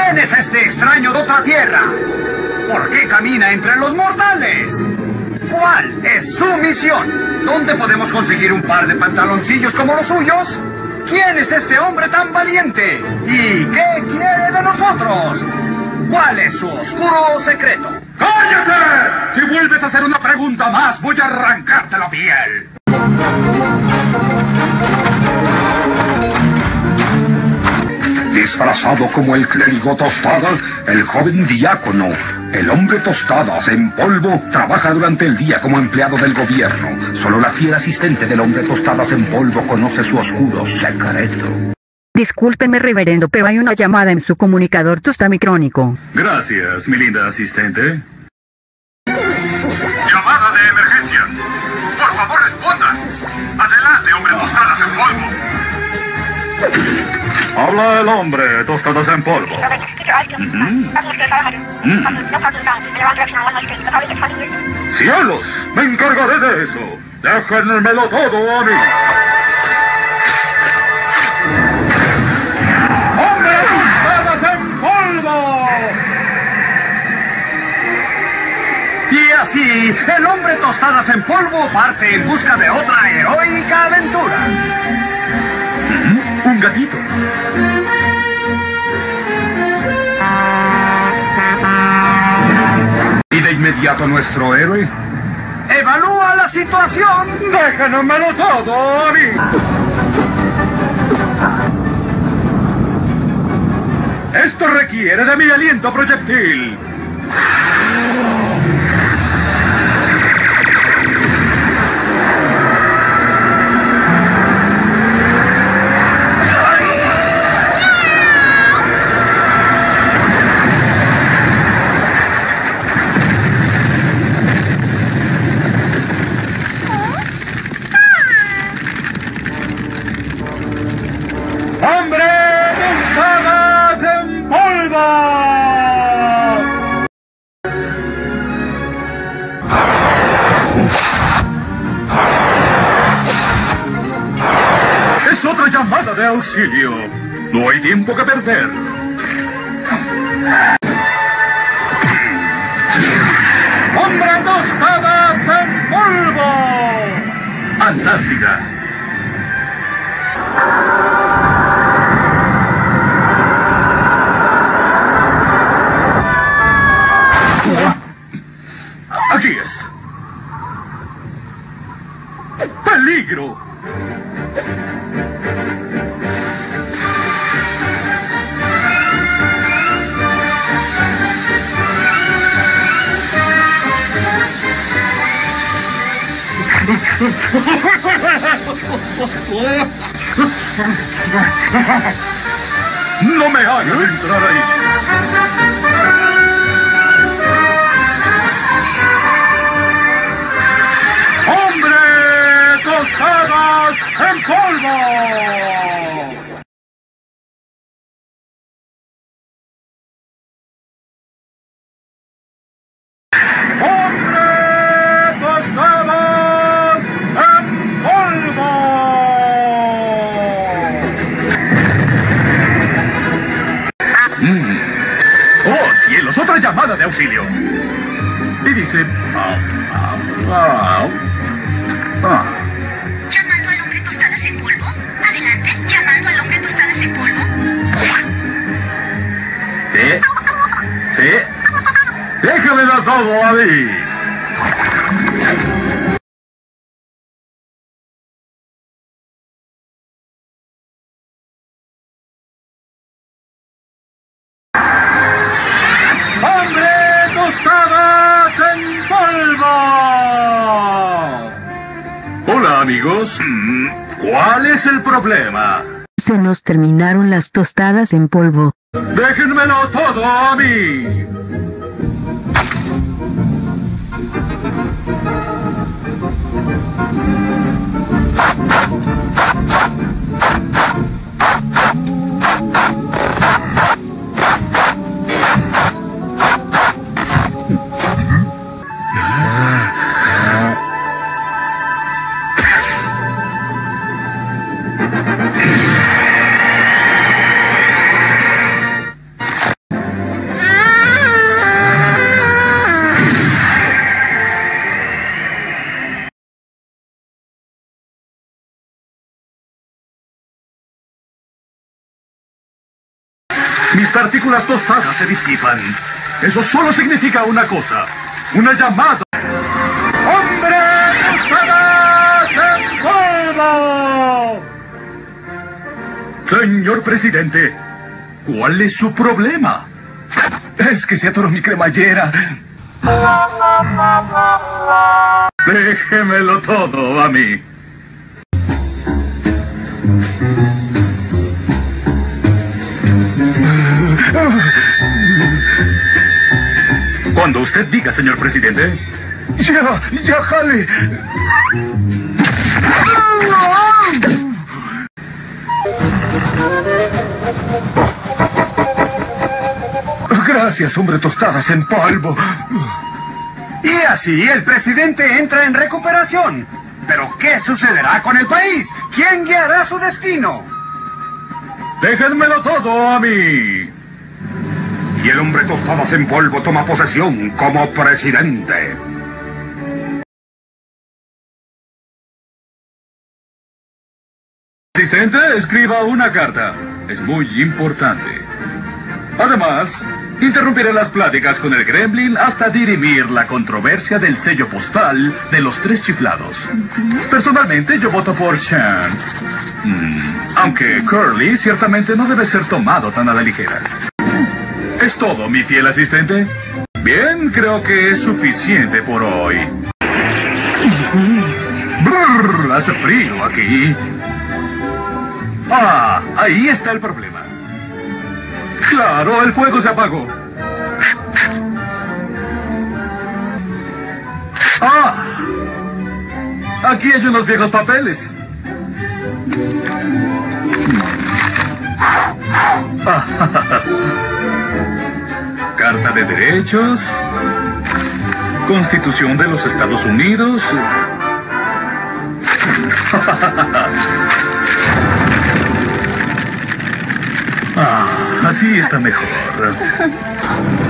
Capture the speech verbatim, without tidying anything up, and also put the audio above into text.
¿Quién es este extraño de otra tierra? ¿Por qué camina entre los mortales? ¿Cuál es su misión? ¿Dónde podemos conseguir un par de pantaloncillos como los suyos? ¿Quién es este hombre tan valiente? ¿Y qué quiere de nosotros? ¿Cuál es su oscuro secreto? ¡Cállate! Si vuelves a hacer una pregunta más, voy a arrancarte la piel. Disfrazado como el clérigo Tostada, el joven diácono, el hombre tostadas en polvo, trabaja durante el día como empleado del gobierno. Solo la fiel asistente del hombre tostadas en polvo conoce su oscuro secreto. Discúlpeme, reverendo, pero hay una llamada en su comunicador tostamicrónico. Gracias, mi linda asistente. Llamada de emergencia. Por favor, responda. Adelante, hombre tostadas en polvo. Habla el hombre tostadas en polvo. Mm-hmm. Mm. ¡Cielos! ¡Me encargaré de eso! ¡Déjenmelo todo a mí! ¡Hombre tostadas en polvo! Y así, el hombre tostadas en polvo parte en busca de otra heroica aventura. Mm-hmm. Un gatito. ¿Y de inmediato nuestro héroe? ¡Evalúa la situación! ¡Déjenmelo todo a mí! Esto requiere de mi aliento proyectil. Es otra llamada de auxilio. No hay tiempo que perder. ¡Hombre tostadas en polvo! Antártida. Aquí es. ¡Peligro! No me hagan entrar ahí. ¡Hombre tostadas en polvo! Otra llamada de auxilio. Y dice... Ah, ah, ah, ah. ¿Llamando al hombre tostadas en polvo? Adelante, llamando al hombre tostadas en polvo. ¿Sí? ¿Sí? Déjame dar todo a mí. Hola, amigos. ¿Cuál es el problema? Se nos terminaron las tostadas en polvo. ¡Déjenmelo todo a mí! Mis partículas tostadas se disipan. Eso solo significa una cosa. Una llamada. ¡Hombre tostadas en polvo! Señor presidente, ¿cuál es su problema? Es que se atoró mi cremallera. Déjemelo todo a mí. Cuando usted diga, señor presidente. Ya, ya, jale. Gracias, hombre tostadas en polvo. Y así el presidente entra en recuperación. ¿Pero qué sucederá con el país? ¿Quién guiará su destino? Déjenmelo todo a mí. Y el hombre tostadas en polvo toma posesión como presidente. Asistente, escriba una carta. Es muy importante. Además, interrumpiré las pláticas con el Gremlin hasta dirimir la controversia del sello postal de los tres chiflados. Personalmente, yo voto por Chan. Mm, aunque Curly ciertamente no debe ser tomado tan a la ligera. ¿Es todo, mi fiel asistente? Bien, creo que es suficiente por hoy. Brrr, hace frío aquí. Ah, ahí está el problema. Claro, el fuego se apagó. Ah, aquí hay unos viejos papeles. Carta de Derechos, Constitución de los Estados Unidos. Ah, así está mejor.